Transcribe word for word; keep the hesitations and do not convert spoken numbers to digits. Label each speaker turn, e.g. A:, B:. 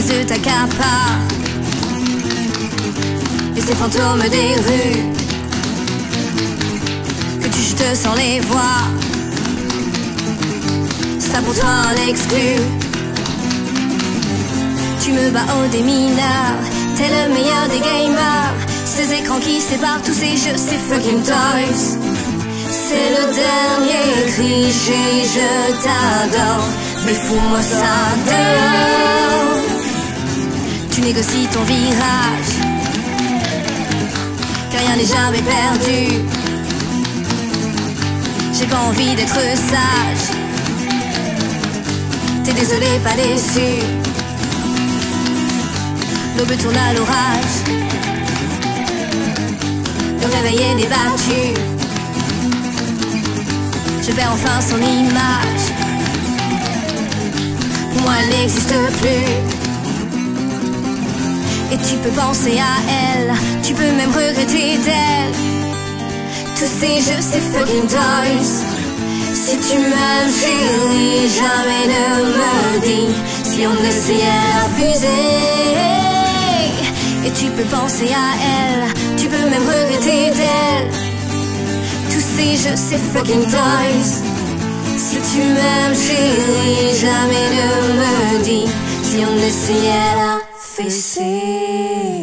A: baiseux t'accaparent, et ces fantômes des rues que tu jettes sans les voir, ça pour toi l'exclut. Tu me bats au démineur, t'es le meilleur des gamers. Ces écrans qui séparent tous ces jeux, ces fucking toys. C'est le dernier cri, j'ai je t'adore, mais fous-moi ça dehors. Tu négocies ton virage, car rien n'est jamais perdu. J'ai pas envie d'être sage, t'es désolé, pas déçu. L'aube tourne à l'orage, le réveil est débattu. Je perds enfin son image, pour moi elle n'existe plus. Et tu peux penser à elle, tu peux même regretter d'elle. Tous ces jeux, ces fucking toys. Si tu m'aimes chérie, jamais ne me dis si on essayait à fuser. Et tu peux penser à elle, tu peux même regretter d'elle. Tous ces jeux, ces fucking toys. Si tu m'aimes chérie, jamais ne me dis si on essayait la fesser.